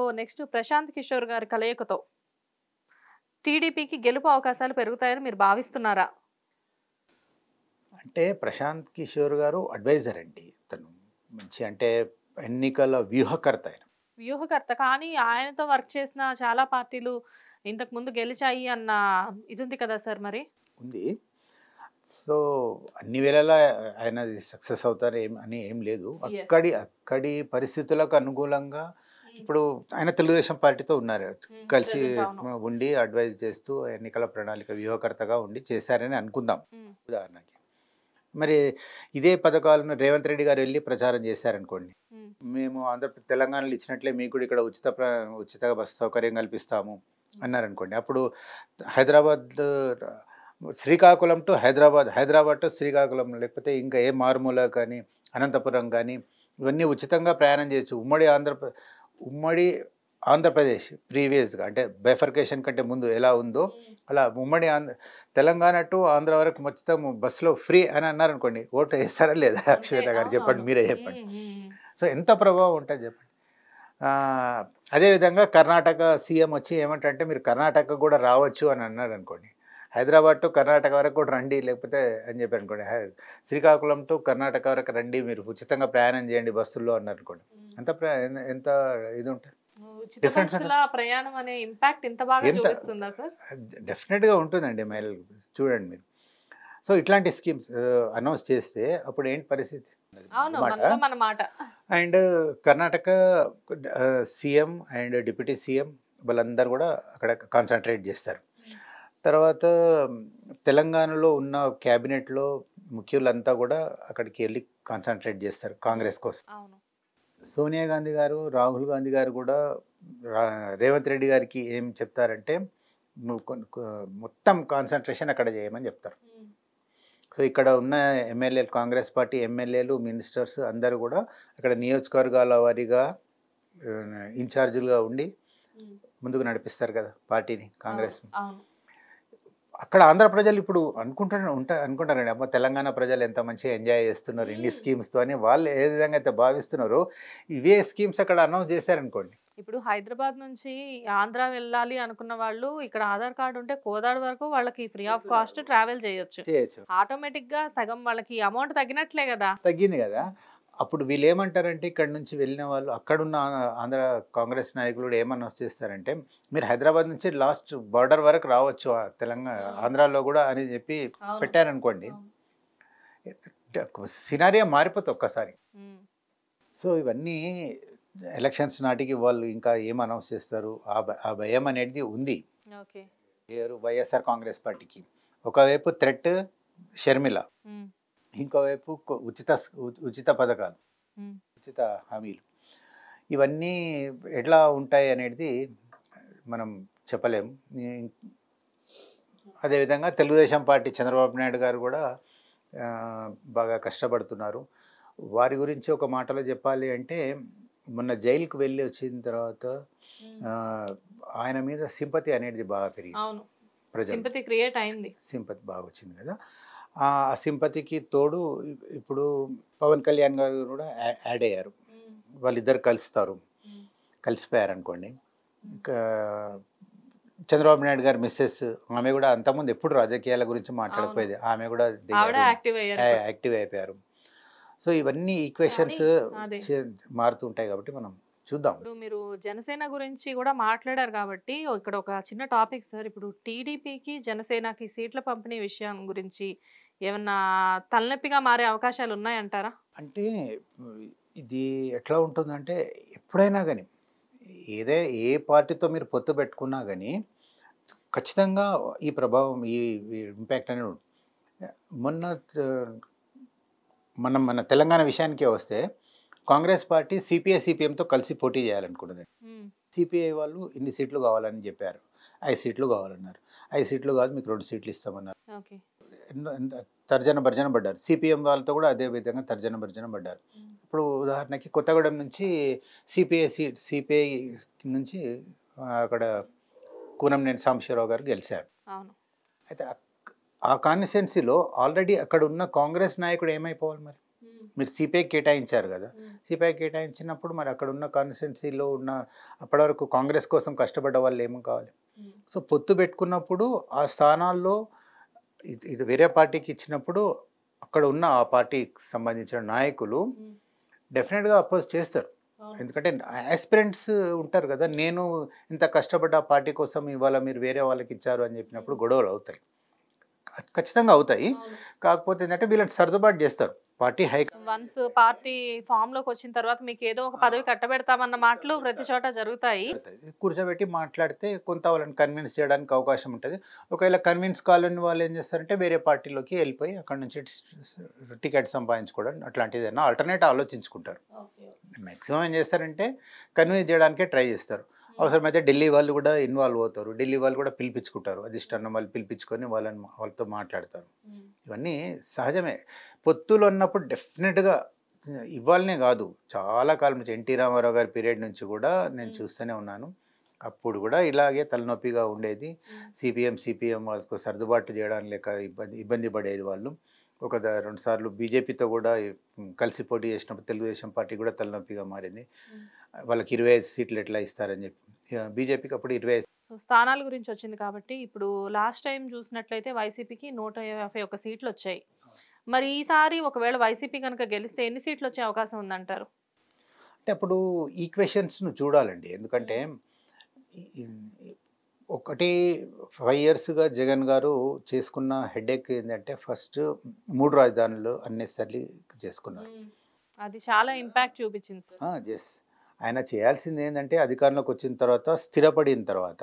Next Prashanth Kishore గారి కలయికతో టీడీపీకి గెలుపు అవకాశాలు పెరుగుతాయని మీరు భావిస్తున్నారా? అంటే ప్రశాంత్ కిషోర్ గారు అడ్వైజర్ అండి. తను మంచి అంటే ఎన్నికల వ్యూహకర్త ఆయన. వ్యూహకర్త. కానీ ఆయనతో వర్క్ చేసిన చాలా పార్టీలు ఇంతకు ముందు గెలిచాయి అన్న ఇది ఉంది కదా సార్ మరి? ఉంది. సో అన్ని వేళలా ఆయన సక్సెస్ అవుతారు అని ఏం లేదు. అక్కడి పరిస్థితులకు అనుకూలంగా ఇప్పుడు ఆయన తెలుగుదేశం పార్టీతో ఉన్నారు. కలిసి ఉండి అడ్వైజ్ చేస్తూ ఎన్నికల ప్రణాళిక వ్యూహకర్తగా ఉండి చేశారని అనుకుందాం ఉదాహరణకి. మరి ఇదే పథకాలను రేవంత్ రెడ్డి గారు వెళ్ళి ప్రచారం చేశారనుకోండి, మేము తెలంగాణలో ఇచ్చినట్లే మీకు కూడా ఇక్కడ ఉచిత బస్సు సౌకర్యం కల్పిస్తాము అన్నారనుకోండి. అప్పుడు హైదరాబాద్ శ్రీకాకుళం టు హైదరాబాద్, హైదరాబాద్ టు శ్రీకాకుళం, లేకపోతే ఇంకా ఏ మారుమూల కానీ అనంతపురం కానీ ఇవన్నీ ఉచితంగా ప్రయాణం చేయొచ్చు. ఉమ్మడి ఆంధ్రప్రదేశ్ ప్రీవియస్గా అంటే బైఫర్కేషన్ కంటే ముందు ఎలా ఉందో అలా ఉమ్మడి తెలంగాణ టు ఆంధ్ర వరకు మొత్తం బస్సులో ఫ్రీ అని అన్నారనుకోండి, ఓటు వేస్తారా లేదా? శ్వేత గారు చెప్పండి, మీరే చెప్పండి. సో ఎంత ప్రభావం ఉంటుంది చెప్పండి. అదేవిధంగా కర్ణాటక సీఎం వచ్చి ఏమంటే మీరు కర్ణాటక కూడా రావచ్చు అని అన్నారు అనుకోండి, హైదరాబాద్ టు కర్ణాటక వరకు కూడా రండి, లేకపోతే అని చెప్పి అనుకోండి శ్రీకాకుళం టు కర్ణాటక వరకు రండి, మీరు ఉచితంగా ప్రయాణం చేయండి బస్సుల్లో అన్నారు అనుకోండి, ఎంత ఇది ఉంటుంది. ప్రయాణం అనే ఇంపాక్ట్ ఎంత బాగా చూపిస్తుందా సార్? డెఫినెట్గా ఉంటుందండి. చూడండి మీరు. సో ఇట్లాంటి స్కీమ్స్ అనౌన్స్ చేస్తే అప్పుడు ఏంటి పరిస్థితి and Karnataka CM and deputy CM వాళ్ళందరూ కూడా అక్కడ కాన్సన్ట్రేట్ చేస్తారు. తర్వాత తెలంగాణలో ఉన్న క్యాబినెట్లో ముఖ్యులంతా కూడా అక్కడికి వెళ్ళి కాన్సన్ట్రేట్ చేస్తారు కాంగ్రెస్ కోసం. సోనియా గాంధీ గారు, రాహుల్ గాంధీ గారు కూడా రేవంత్ రెడ్డి గారికి ఏం చెప్తారంటే నువ్వు మొత్తం కాన్సన్ట్రేషన్ అక్కడ చేయమని చెప్తారు. సో ఇక్కడ ఉన్న ఎమ్మెల్యేలు, కాంగ్రెస్ పార్టీ ఎమ్మెల్యేలు, మినిస్టర్స్ అందరూ కూడా అక్కడ నియోజకవర్గాల వారీగా ఇన్ఛార్జీలుగా ఉండి ముందుకు నడిపిస్తారు కదా పార్టీని, కాంగ్రెస్. అక్కడ ఆంధ్ర ప్రజలు ఇప్పుడు అనుకుంటారండి, అమ్మ తెలంగాణ ప్రజలు ఎంత మంచిగా ఎంజాయ్ చేస్తున్నారు ఇన్ని స్కీమ్స్తో అని వాళ్ళు ఏ విధంగా అయితే భావిస్తున్నారో ఇవే స్కీమ్స్ అక్కడ అనౌన్స్ చేశారనుకోండి. ఇప్పుడు హైదరాబాద్ నుంచి ఆంధ్ర వెళ్ళాలి అనుకున్న వాళ్ళు ఇక్కడ ఆధార్ కార్డు ఉంటే కోదాడ వరకు వాళ్ళకి ఫ్రీ ఆఫ్ కాస్ట్ ట్రావెల్ చేయొచ్చు. ఆటోమేటిక్ గా సగం వాళ్ళకి అమౌంట్ తగ్గినట్లే కదా. తగ్గింది కదా. అప్పుడు వీళ్ళు ఏమంటారంటే ఇక్కడ నుంచి వెళ్ళిన వాళ్ళు అక్కడున్న ఆంధ్ర కాంగ్రెస్ నాయకులు కూడా ఏమన్నా చేస్తారంటే మీరు హైదరాబాద్ నుంచి లాస్ట్ బార్డర్ వరకు రావచ్చు తెలంగాణ ఆంధ్రాలో కూడా అని చెప్పి పెట్టారనుకోండి, సినారియో మారిపోతుంది ఒక్కసారి. సో ఇవన్నీ ఎలక్షన్స్ నాటికి వాళ్ళు ఇంకా ఏం అనౌన్స్ చేస్తారు ఆ భయం అనేది ఉంది వైఎస్ఆర్ కాంగ్రెస్ పార్టీకి. ఒకవైపు థ్రెట్ షర్మిల, ఇంకోవైపు ఉచిత పథకాలు, ఉచిత హామీలు, ఇవన్నీ ఎట్లా ఉంటాయి అనేది మనం చెప్పలేము. అదేవిధంగా తెలుగుదేశం పార్టీ చంద్రబాబు నాయుడు గారు కూడా బాగా కష్టపడుతున్నారు. వారి గురించి ఒక మాటలో చెప్పాలి అంటే మొన్న జైలుకు వెళ్ళి వచ్చిన తర్వాత ఆయన మీద సింపతి అనేది బాగా పెరిగింది. సింపతి బాగా వచ్చింది కదా. ఆ సింపతికి తోడు ఇప్పుడు పవన్ కళ్యాణ్ గారు కూడా యాడ్ అయ్యారు. వాళ్ళిద్దరు కలిసిపోయారు అనుకోండి. ఇంకా చంద్రబాబు నాయుడు గారు మిస్సెస్, ఆమె కూడా అంతకుముందు ఎప్పుడు రాజకీయాల గురించి మాట్లాడకపోయేది, ఆమె కూడా యాక్టివ్ అయిపోయారు. సో ఇవన్నీ ఈక్వేషన్స్ మారుతూ ఉంటాయి కాబట్టి మనం చూద్దాం. ఇప్పుడు మీరు జనసేన గురించి కూడా మాట్లాడారు కాబట్టి ఇక్కడ ఒక చిన్న టాపిక్ సార్. ఇప్పుడు టీడీపీకి జనసేనకి సీట్ల పంపిణీ విషయం గురించి ఏమన్నా తలనొప్పిగా మారే అవకాశాలు ఉన్నాయంటారా? అంటే ఇది ఎట్లా ఉంటుందంటే ఎప్పుడైనా కానీ ఏ పార్టీతో మీరు పొత్తు పెట్టుకున్నా కానీ ఖచ్చితంగా ఈ ప్రభావం, ఈ ఇంపాక్ట్ అనేది ఉంటుంది. మన తెలంగాణ విషయానికే వస్తే కాంగ్రెస్ పార్టీ సిపిఐ-సిపిఎంతో కలిసి పోటీ చేయాలనుకుంటుంది. సిపిఐ వాళ్ళు ఇన్ని సీట్లు కావాలని చెప్పారు, 5 సీట్లు కావాలన్నారు. 5 సీట్లు కాదు మీకు 2 సీట్లు ఇస్తామన్నారు. తర్జన భర్జన పడ్డారు. సిపిఎం వాళ్ళతో కూడా అదే విధంగా తర్జన భర్జన పడ్డారు. ఇప్పుడు ఉదాహరణకి కొత్తగూడెం నుంచి సిపిఐ నుంచి అక్కడ కూనంనేని సాంబశివరావు గారు గెలిచారు. అయితే ఆ కాన్స్టిట్యున్సీలో ఆల్రెడీ అక్కడ ఉన్న కాంగ్రెస్ నాయకుడు ఏమైపోవాలి మరి? మీరు సిపిఐ కేటాయించారు కదా, సిపిఐ కేటాయించినప్పుడు మరి అక్కడ ఉన్న కాన్స్టిట్యున్సీలో ఉన్న అప్పటి వరకు కాంగ్రెస్ కోసం కష్టపడ్డ వాళ్ళు ఏమో కావాలి. సో పొత్తు పెట్టుకున్నప్పుడు ఆ స్థానాల్లో ఇది వేరే పార్టీకి ఇచ్చినప్పుడు అక్కడ ఉన్న ఆ పార్టీకి సంబంధించిన నాయకులు డెఫినెట్గా అపోజ్ చేస్తారు. ఎందుకంటే ఆస్పిరెంట్స్ ఉంటారు కదా, నేను ఇంత కష్టపడ్డ ఆ పార్టీ కోసం ఇవాళ మీరు వేరే వాళ్ళకి ఇచ్చారు అని చెప్పినప్పుడు గొడవలు అవుతాయి, ఖచ్చితంగా అవుతాయి. కాకపోతే ఏంటంటే వీళ్ళని సర్దుబాటు చేస్తారు పార్టీ హై. వన్స్ పార్టీ ఫామ్ లోకి వచ్చిన తర్వాత మీకు ఏదో ఒక పదవి కట్టబెడతామన్న మాటలు ప్రతి చోట జరుగుతాయి. కూర్చోబెట్టి మాట్లాడితే కొంత వాళ్ళని కన్విన్స్ చేయడానికి అవకాశం ఉంటుంది. ఒకవేళ కన్విన్స్ కావాలని వాళ్ళు ఏం చేస్తారంటే వేరే పార్టీలోకి వెళ్ళిపోయి అక్కడ నుంచి టికెట్ సంపాదించుకోవడం అట్లాంటిది ఏదైనా ఆల్టర్నేట్ ఆలోచించుకుంటారు. మ్యాక్సిమం ఏం చేస్తారంటే కన్విన్స్ చేయడానికే ట్రై చేస్తారు. అవసరమైతే ఢిల్లీ వాళ్ళు కూడా ఇన్వాల్వ్ అవుతారు, ఢిల్లీ వాళ్ళు కూడా పిలిపించుకుంటారు, అధిష్టానం వాళ్ళు పిలిపించుకొని వాళ్ళతో మాట్లాడతారు. ఇవన్నీ సహజమే. పొత్తులు అన్నప్పుడు డెఫినెట్గా ఇవ్వాలనే కాదు, చాలా కాలం నుంచి ఎన్టీ రామారావు గారి పీరియడ్ నుంచి కూడా నేను చూస్తూనే ఉన్నాను. అప్పుడు కూడా ఇలాగే తలనొప్పిగా ఉండేది. సిపిఎం వాళ్ళకు సర్దుబాటు చేయడానికి లేక ఇబ్బంది పడేది వాళ్ళు. ఒక 2 సార్లు బీజేపీతో కూడా కలిసి పోటీ చేసినప్పుడు తెలుగుదేశం పార్టీ కూడా తలనొప్పిగా మారింది. వాళ్ళకి 25 సీట్లు ఎట్లా ఇస్తారని చెప్పి బీజేపీకి అప్పుడు 25. స్థానాల గురించి వచ్చింది కాబట్టి ఇప్పుడు లాస్ట్ టైం చూసినట్లయితే వైసీపీకి 151 సీట్లు వచ్చాయి. మరి ఈసారి ఒకవేళ వైసీపీ కనుక గెలిస్తే ఎన్ని సీట్లు వచ్చే అవకాశం ఉందంటారు? అంటే అప్పుడు ఈక్వేషన్స్ను చూడాలండి. ఎందుకంటే ఒకటి 5 ఇయర్స్గా జగన్ గారు చేసుకున్న హెడేక్ ఏంటంటే ఫస్ట్ 3 రాజధానులు అన్నెసరీ చేసుకున్నారు. అది చాలా ఇంపాక్ట్ చూపించింది సార్. ఎస్, ఆయన చేయాల్సింది ఏంటంటే అధికారంలోకి వచ్చిన తర్వాత స్థిరపడిన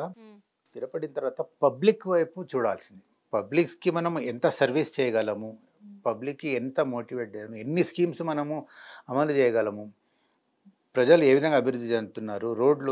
తర్వాత పబ్లిక్ వైపు చూడాల్సింది. పబ్లిక్కి మనం ఎంత సర్వీస్ చేయగలము, పబ్లిక్కి ఎంత మోటివేట్ చేయగలము, ఎన్ని స్కీమ్స్ మనము అమలు చేయగలము, ప్రజలు ఏ విధంగా అభివృద్ధి చెందుతున్నారు, రోడ్లు,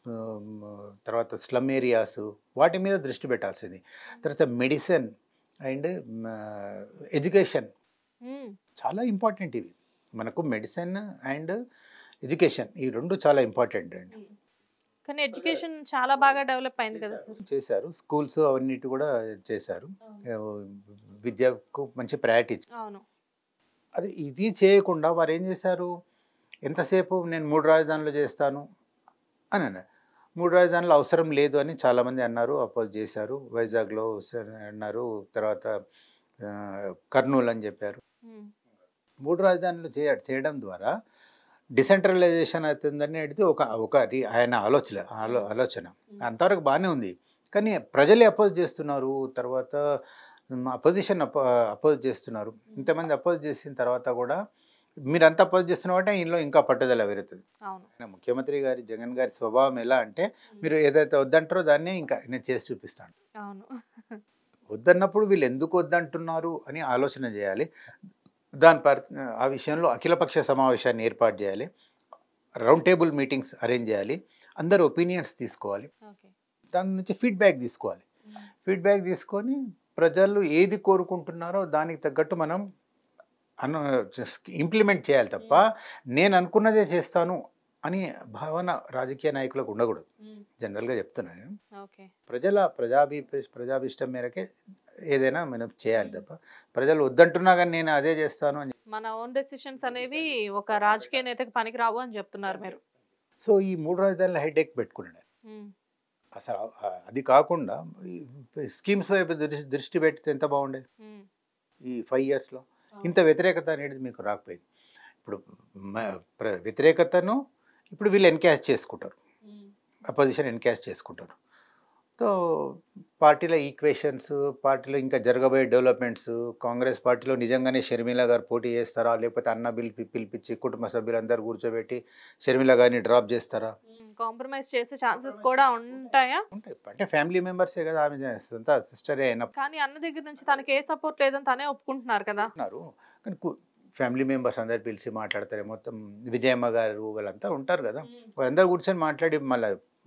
తర్వాత స్లమ్ ఏరియాస్, వాటి మీద దృష్టి పెట్టాల్సింది. తర్వాత మెడిసిన్ అండ్ ఎడ్యుకేషన్ చాలా ఇంపార్టెంట్. ఇవి మనకు మెడిసిన్ అండ్ ఎడ్యుకేషన్ ఈ 2 చాలా ఇంపార్టెంట్ అండి. కానీ ఎడ్యుకేషన్ చాలా బాగా డెవలప్ అయింది కదా సార్. చేశారు, స్కూల్స్ అవన్నిటి కూడా చేశారు, విద్యకు మంచి ప్రయారిటీ ఇచ్చారు. అవును. అది ఇది చేయకుండా వారు ఏం చేశారు, ఎంతసేపు నేను 3 రాజధానులు చేస్తాను అని అన్నారు. 3 రాజధానులు అవసరం లేదు అని చాలామంది అన్నారు, అపోజ్ చేశారు. వైజాగ్లో అన్నారు, తర్వాత కర్నూలు అని చెప్పారు. 3 రాజధానులు చేయడం ద్వారా డిసెంట్రలైజేషన్ అవుతుందని అనేది ఒక ఆయన ఆలోచన. అంతవరకు బాగానే ఉంది. కానీ ప్రజలే అపోజ్ చేస్తున్నారు, తర్వాత అపోజిషన్ అపోజ్ చేస్తున్నారు. ఇంతమంది అపోజ్ చేసిన తర్వాత కూడా మీరంతా అపోజ్ చేస్తున్నారంటే ఇంట్లో ఇంకా పట్టుదల పెరుగుతుంది. ముఖ్యమంత్రి గారి జగన్ గారి స్వభావం ఎలా అంటే మీరు ఏదైతే వద్దంటారో దాన్ని ఇంకా నేను చేసి చూపిస్తాను. వద్దన్నప్పుడు వీళ్ళు ఎందుకు వద్దంటున్నారు అని ఆలోచన చేయాలి. ఆ విషయంలో అఖిలపక్ష సమావేశాన్ని ఏర్పాటు చేయాలి, రౌండ్ టేబుల్ మీటింగ్స్ అరేంజ్ చేయాలి, అందరు ఒపీనియన్స్ తీసుకోవాలి, దాని నుంచి ఫీడ్బ్యాక్ తీసుకోవాలి. ఫీడ్బ్యాక్ తీసుకొని ప్రజలు ఏది కోరుకుంటున్నారో దానికి తగ్గట్టు మనం ఇంప్లిమెంట్ చేయాలి తప్ప నేను అనుకున్నదే చేస్తాను అని భావన రాజకీయ నాయకులకు ఉండకూడదు. జనరల్గా చెప్తున్నాను, ప్రజాభిష్టం మేరకే ఏదైనా మనం చేయాలి తప్ప ప్రజలు వద్దంటున్నా కానీ నేను అదే చేస్తాను అని మన ఓన్ డెసిషన్స్ అనేవి ఒక రాజకీయ నేతకి పనికి రావు అని చెప్తున్నారు మీరు. సో ఈ 3 రాజధానుల హెడేక్ పెట్టుకున్నాడు అసలు. అది కాకుండా స్కీమ్స్ వైపు దృష్టి పెడితే ఎంత బాగుండేది. ఈ 5 ఇయర్స్లో ఇంత వ్యతిరేకత అనేది మీకు రాకపోయింది. ఇప్పుడు వ్యతిరేకతను ఇప్పుడు వీళ్ళు ఎన్కాష్ చేసుకుంటారు, అపోజిషన్ ఎన్కాష్ చేసుకుంటారు. సో పార్టీల ఈక్వేషన్స్, పార్టీలో ఇంకా జరగబోయే డెవలప్మెంట్స్, కాంగ్రెస్ పార్టీలో నిజంగానే షర్మిల గారు పోటీ చేస్తారా, లేకపోతే అన్న పిలిపించి కుటుంబ సభ్యులందరూ కూర్చోబెట్టి షర్మిల గారిని డ్రాప్ చేస్తారా, కాంప్రమైజ్ చేసే ఛాన్సెస్ కూడా ఉంటాయా? ఉంటాయి. అంటే ఫ్యామిలీ మెంబర్సే కదా, ఆమె సొంత సిస్టరే అయినా. కానీ అన్న దగ్గర నుంచి తనకి ఏ సపోర్ట్ లేదని తనే ఒప్పుకుంటున్నారు కదా. కానీ ఫ్యామిలీ మెంబర్స్ అందరు పిలిచి మాట్లాడతారు. మొత్తం విజయమ్మ గారు వాళ్ళంతా ఉంటారు కదా, వాళ్ళందరూ కూర్చొని మాట్లాడి మళ్ళీ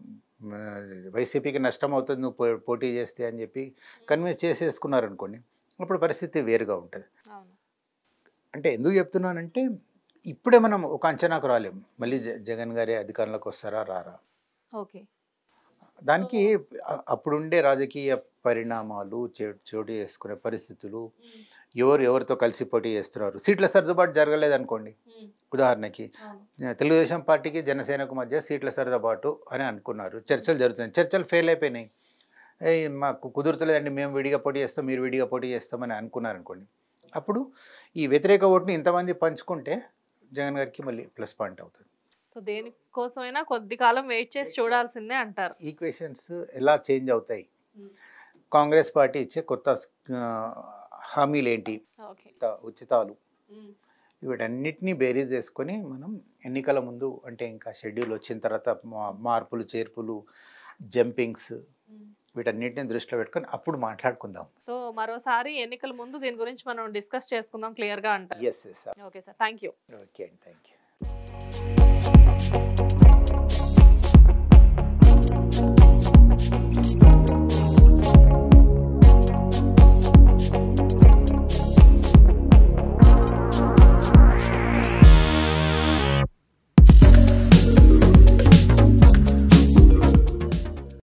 వైసీపీకి నష్టం అవుతుంది నువ్వు పోటీ చేస్తే అని చెప్పి కన్విన్స్ చేసేసుకున్నారు అనుకోండి, అప్పుడు పరిస్థితి వేరుగా ఉంటుంది. అంటే ఎందుకు చెప్తున్నానంటే ఇప్పుడే మనం ఒక అంచనాకు రాలేము, మళ్ళీ జగన్ గారి అధికారంలోకి వస్తారా రారా. ఓకే. దానికి అప్పుడుండే రాజకీయ పరిణామాలు చోటు చేసుకునే పరిస్థితులు, ఎవరితో కలిసి పోటీ చేస్తున్నారు, సీట్ల సర్దుబాటు జరగలేదు అనుకోండి. ఉదాహరణకి తెలుగుదేశం పార్టీకి జనసేనకు మధ్య సీట్ల సర్దుబాటు అని అనుకున్నారు, చర్చలు జరుగుతున్నాయి, చర్చలు ఫెయిల్ అయిపోయినాయి. మాకు కుదురుతలేదండి, మేము విడిగా పోటీ చేస్తాం, మీరు విడిగా పోటీ చేస్తామని అనుకున్నారు అనుకోండి. అప్పుడు ఈ వ్యతిరేక ఓటుని ఇంతమంది పంచుకుంటే జగన్ గారికి మళ్ళీ ప్లస్ పాయింట్ అవుతుంది. సో దేనికోసమైనా కొద్ది కాలం వెయిట్ చేసి చూడాల్సిందే అంటారు. ఈక్వేషన్స్ ఎలా చేంజ్ అవుతాయి, కాంగ్రెస్ పార్టీ ఇచ్చే కొత్త హామీలు ఏంటి, ఉచితాలు, వీటన్నిటినీ బేరీజ్ చేసుకొని మనం ఎన్నికల ముందు, అంటే ఇంకా షెడ్యూల్ వచ్చిన తర్వాత మార్పులు చేర్పులు జంపింగ్స్ వీటన్నిటిని దృష్టిలో పెట్టుకొని అప్పుడు మాట్లాడుకుందాం. సో మరోసారి ఎన్నికల ముందు దీని గురించి మనం డిస్కస్ చేసుకుందాం క్లియర్గా అంటారు. Yes. Okay sir, thank you. Okay అండి, థ్యాంక్ యూ.